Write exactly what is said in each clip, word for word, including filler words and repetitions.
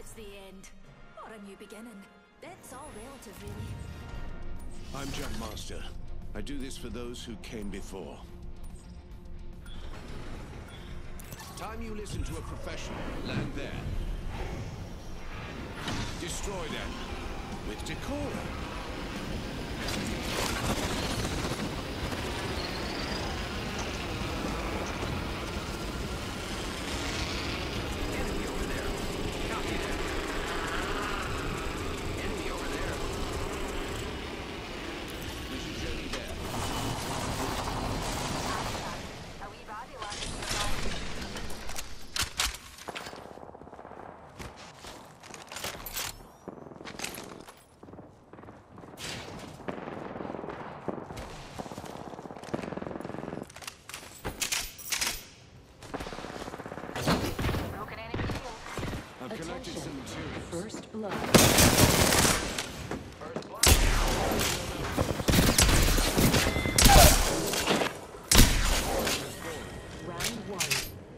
it's the end. Or a new beginning. That's all relative, really. I'm Jumpmaster. I do this for those who came before. Time you listen to a professional. Land there. Destroy them. With decorum. First blood. First blood. Round one.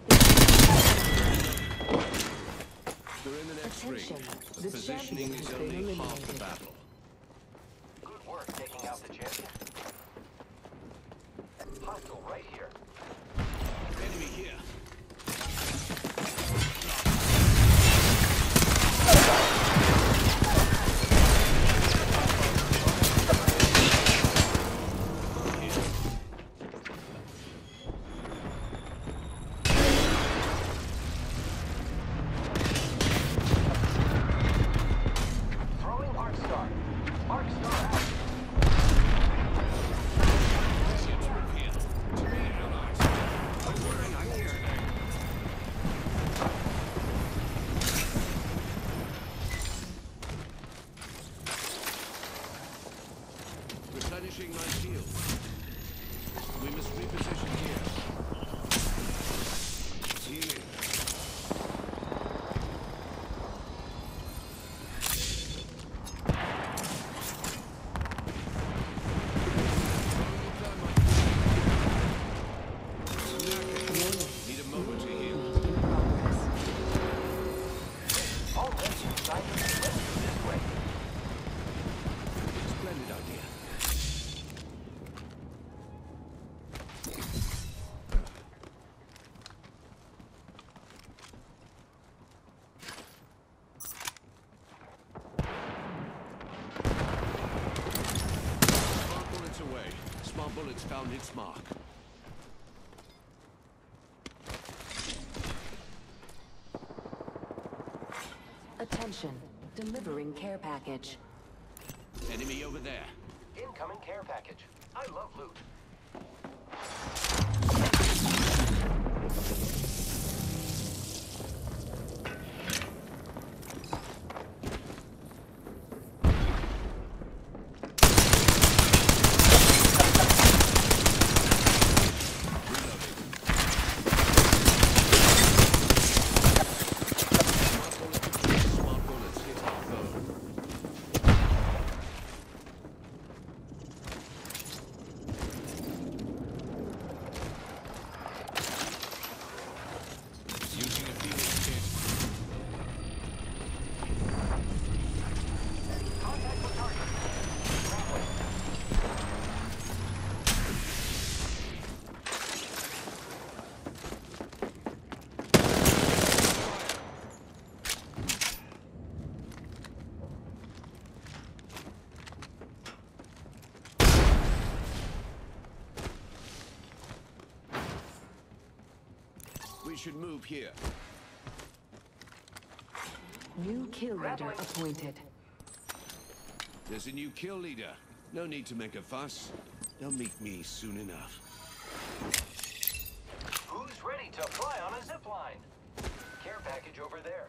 We're in the next Attention. ring. The Positioning champion is has been only half the eliminated. battle. Good work taking out the champion. Hostile right here. Enemy here. Throwing Arc Star. Arc Star out. Replenishing my shield. We must reposition here. Healing. Need a moment to heal. In progress. All rescue sites. Rescue this way. Splendid idea. Smart bullets away. Smart bullets found its mark. Attention. Delivering care package. Enemy over there. Incoming care package. I love loot. Smart bullets hit our foe. Using a Phoenix kit. Contact with target. Traveling. We should move here. New kill leader appointed. There's a new kill leader. No need to make a fuss. They'll meet me soon enough. Who's ready to fly on a zip line? Care package over there.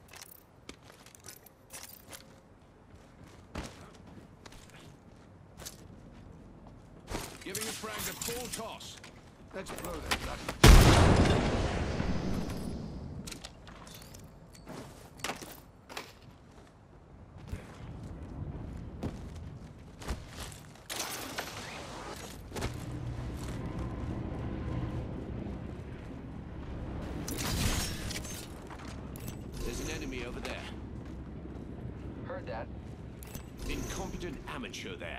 Giving a frag a full toss. Let's blow that bloody... There's an enemy over there. Heard that. Incompetent amateur there.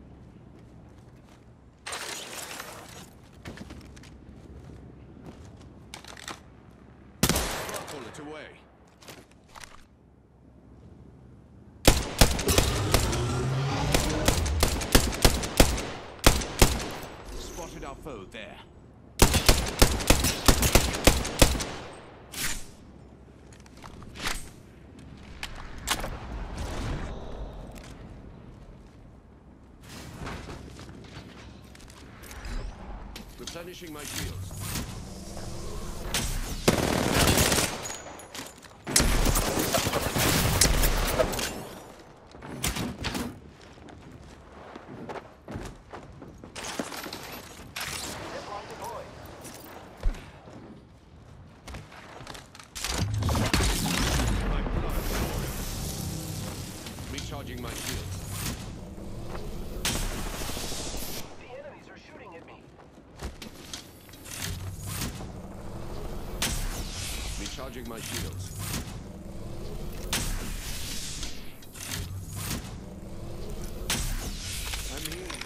Bullet away. Spotted our foe there. Replenishing my shields. Zipline deployed. My blood boils. Recharging my shields. The enemies are shooting at me. Recharging my shields. I'm healing.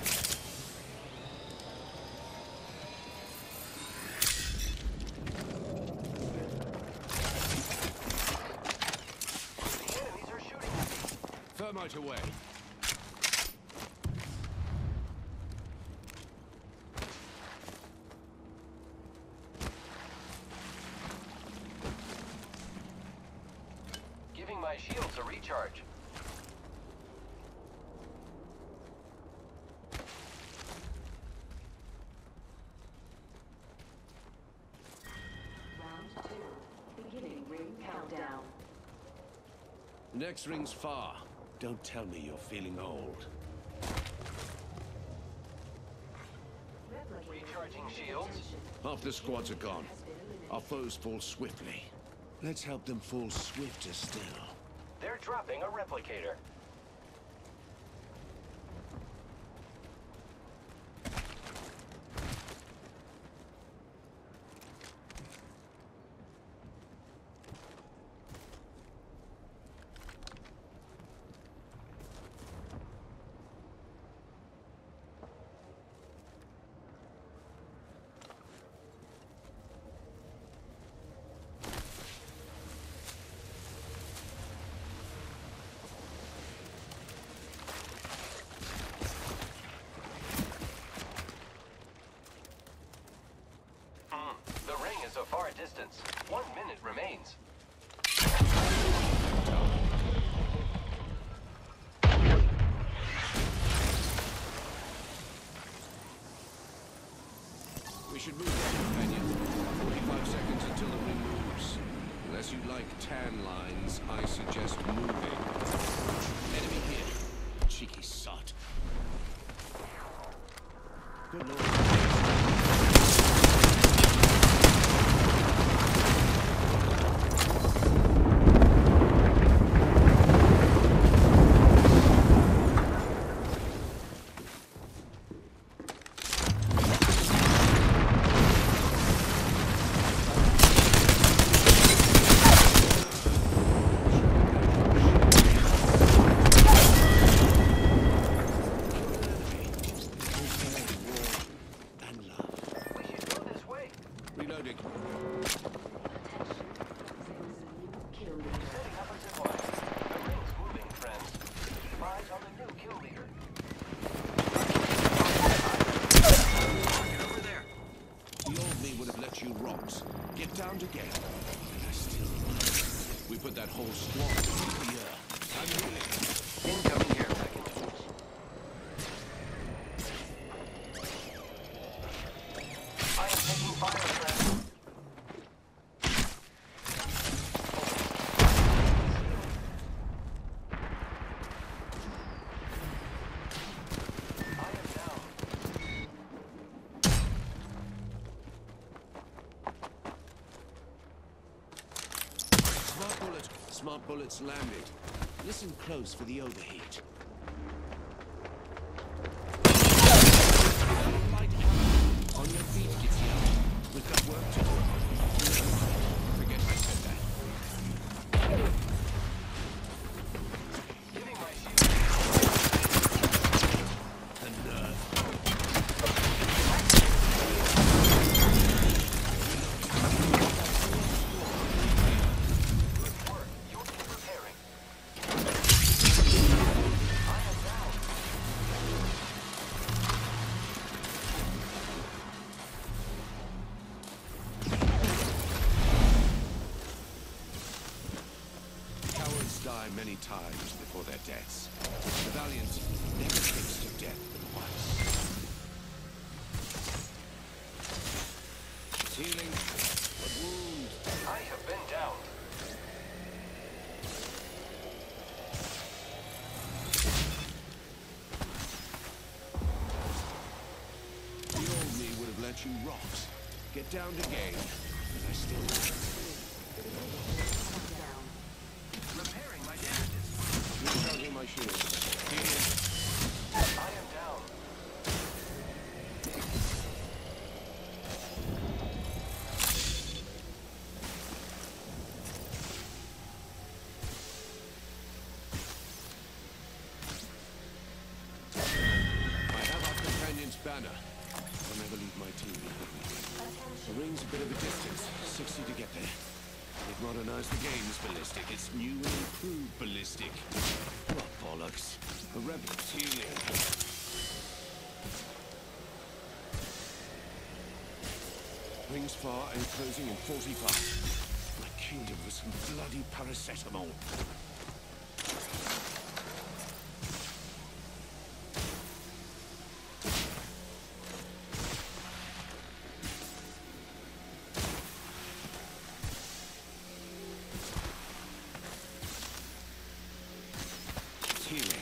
The enemies are shooting at me. Thermite away. Giving my shields a recharge. Round two. Beginning ring countdown. Next ring's far. Don't tell me you're feeling old. Recharging shields. Half the squads are gone. Our foes fall swiftly. Let's help them fall swifter still. They're dropping a replicator. The ring is a far distance. One minute remains. We should move on, companion. forty-five seconds until the ring moves. Unless you like tan lines, I suggest moving. Enemy here. Cheeky sot. Good lord. Reloading. Kill leader. Setting up a zipline. The ring's moving, friends. Keep eyes on the new kill leader. Target over there. The old me would have let you rot. Get down again. And I still love. We put that whole squad to the earth. I'm healing. Incoming care package. I am taking fire, friends. I am down. Smart bullet. Smart bullets landed. Listen close for the overheat. Light ammo. On your feet, Gitzia. We've got work to do. Forget I said that. Giving die many times before their deaths. The valiant never takes to death but once. Healing. A wound. I have been downed. The old me would have let you rot. Get down again, but I still Repairing my damages. recharging my shield. Healing. I am down. I have our companion's banner. I'll never leave my team behind. The ring's a bit of a distance, sixty to get there. They've modernized the game's ballistic. It's new and improved ballistic. What bollocks? The rebels healing. Rings far and closing in forty-five. My kingdom was some bloody paracetamol. Healing.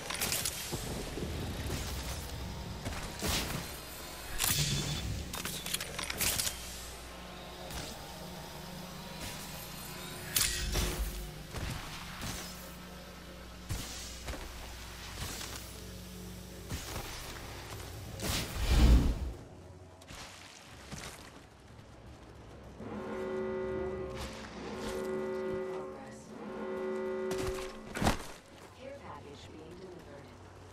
Care package being delivered.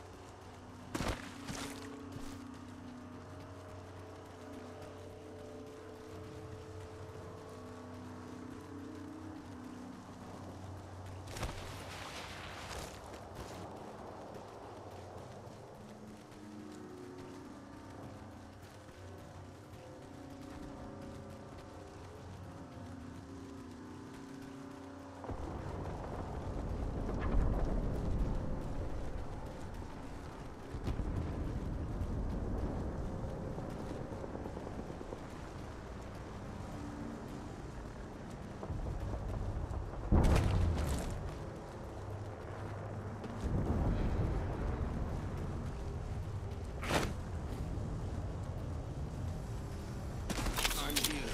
I'm here.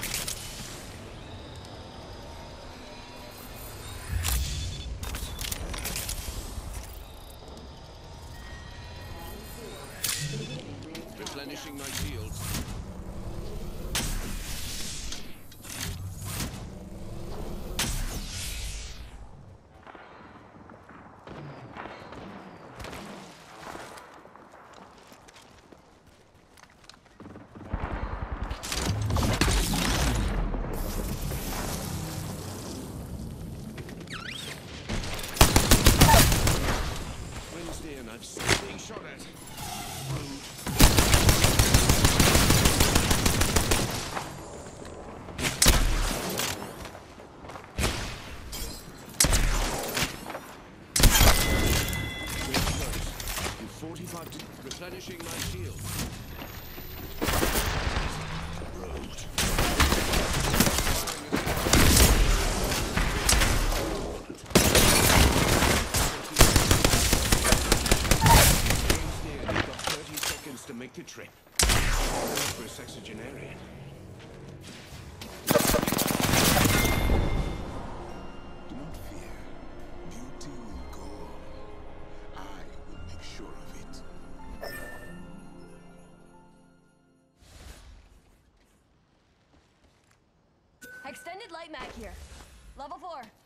Replenishing my shields. Wednesday and I've still being shot at. Rude. We're close. In forty-five to replenishing my shield. Rude. Wednesday and you've got thirty seconds to make the trip. For a sexagenarian. Do not fear. Beauty will go on. I will make sure of it. Extended light mag here. Level four.